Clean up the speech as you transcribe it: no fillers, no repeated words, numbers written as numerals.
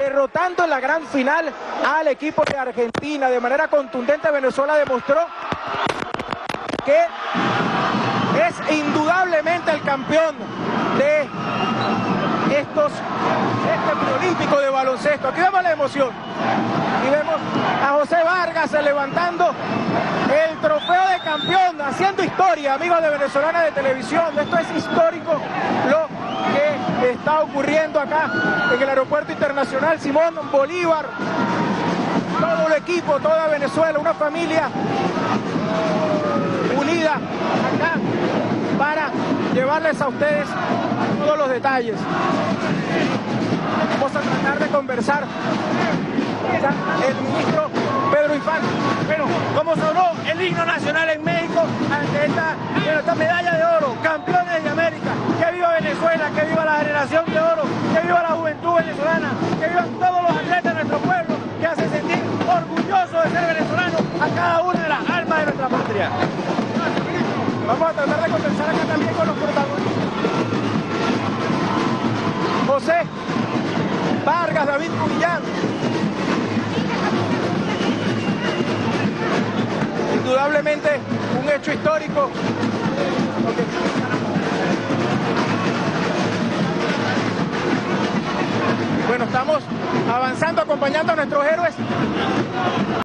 derrotando en la gran final al equipo de Argentina. De manera contundente, Venezuela demostró que es indudablemente el campeón de este preolímpico de baloncesto. Aquí vemos la emoción y vemos a José Vargas levantando el trofeo de campeón, haciendo historia, amigos de Venezolana de Televisión. Esto es histórico lo que está ocurriendo acá en el Aeropuerto Internacional Simón Bolívar. Todo el equipo, toda Venezuela, una familia unida acá para llevarles a ustedes todos los detalles. Vamos a tratar de conversar el ministro Pedro Infante. Bueno, ¿cómo sonó el himno nacional en México ante esta medalla de oro? Campeones de América. Que viva Venezuela, que viva la generación de oro, que viva la juventud venezolana, que vivan todos los atletas de nuestro pueblo, que hacen sentir orgulloso de ser venezolano a cada una de las almas de nuestra patria. Vamos a tratar de conversar acá también con los protagonistas. José Vargas, David Cunillán. Indudablemente un hecho histórico. Bueno, estamos avanzando, acompañando a nuestros héroes.